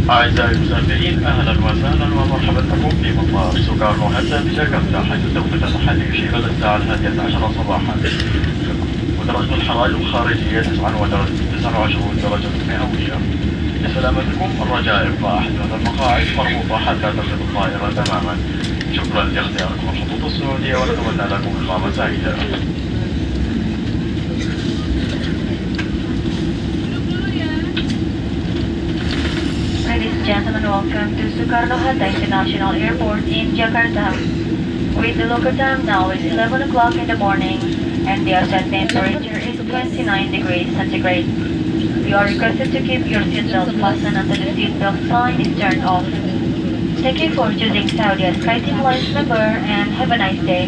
أعزائي المسافرين، أهلا وسهلا ومرحبا بكم في مطار سوكارنو هاتا بجاكرتا، حيث التوقيت المحلي يشير إلى الساعة 11 صباحا. ودرجة الحرارة الخارجية 29 درجة مئوية. لسلامتكم الرجاء إبقاء أحدث المقاعد مربوطة حتى تخرج الطائرة تماما. شكرا لاختياركم الخطوط السعودية، ونتمنى لكم إقامة سعيدة. Ladies and gentlemen, welcome to Soekarno-Hatta International Airport in Jakarta. With the local time now is 11 o'clock in the morning, and the outside temperature is 29 degrees centigrade. You are requested to keep your seatbelt fastened until the seatbelt sign is turned off. Thank you for choosing Saudi as SkyTeam Alliance member, and have a nice day.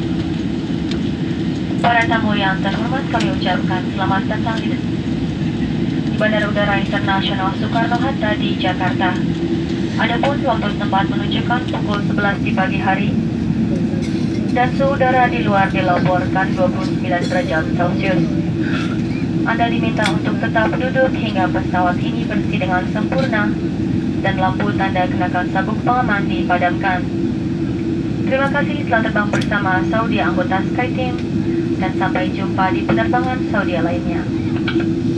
Para tamu yang terhormat, kami ucapkan selamat datang di Bandara Udara Internasional Soekarno-Hatta di Jakarta. Adapun waktu tempat menunjukkan pukul 11 di pagi hari, dan suhu udara di luar dilaporkan 29 derajat Celcius. Anda diminta untuk tetap duduk hingga pesawat ini bersih dengan sempurna dan lampu tanda kenakan sabuk pengaman dipadamkan. Terima kasih telah terbang bersama Saudi anggota SkyTeam, dan sampai jumpa di penerbangan Saudi lainnya.